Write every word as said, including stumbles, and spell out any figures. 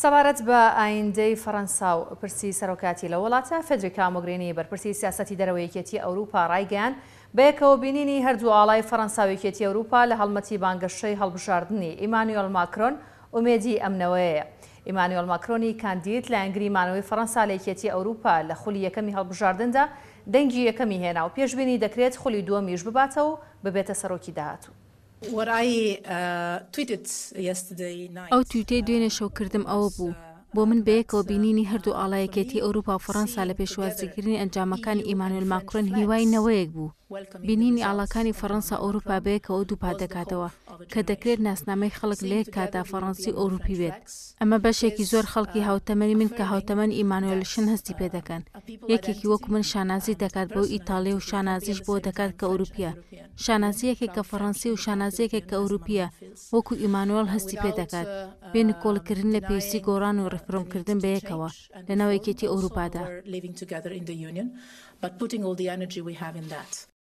سەبارەت بە ئایندەی فەڕەنسا و پرسی سەرۆکاتی لە وڵاتە فێدریکا مۆگرینی بەرپرسی سیاسەتی دەرەوەی یەکێتی ئەوروپا ڕایگەیاند بەیەکەوە بینینی هەردوو ئاڵای فەڕەنسا و یەکێتی ئەوروپا لە هەڵمەتی بانگەشەی هەڵبژاردننی ئیمانوێل ماکرۆن ئومێدی ئەمنەوەیە. ئیمانوێل ماکرۆنی کاندید لە ئەنگری مانەوەی فەڕەنسا لە یەکێتی ئەوروپا لە خولی یەکەمی هەڵبژاردندا دەنگی یەکەمی هێنا و پێشبینی دەکرێت خولی دووەمیش بباتەوە و ببێتە سەرۆکی داهاتوو. ئەو تویتەی دوێنێ شەوکردم ئەوە بوو بۆ من بەیەکەوە بینینی هەردوو ئاڵایەکێتی ئەوروپا و فەڕەنسا لە پێشوازیکردنی ئەنجامەکانی ئیمانوێل ماکرۆن هیوای نەوەیەک بوو. بینینی ئاڵاکانی فەڕەنسا ئەوروپا بەیەکەوە دووپات دەکاتەوە کە دەکرێت ناسنامەی خەڵک لە یەک کاتا فەڕەنسی ئەوروپی بێت. ئەمە بەشێکی زۆر خەڵکی هاوتەمەنی من کە هاوتەمەن ئیمانوێلشن هەستی پێ دەکەن. یەکێکی وەکو من شانازی دەکات بەو ئیتاڵی و شانازیش بۆ دەکات کە ئەوروپیە. شانازیەکێک کە فەڕەنسی و شانازیەکێک کە ئەوروپیە وەکو ئیمانوێل هەستی پێ دەکات بێنە کۆڵکردن لە پێویستی گۆڕان و ڕفرۆمکردن بەیەکەوە لە ناو یەکێتی ئەوروپادا.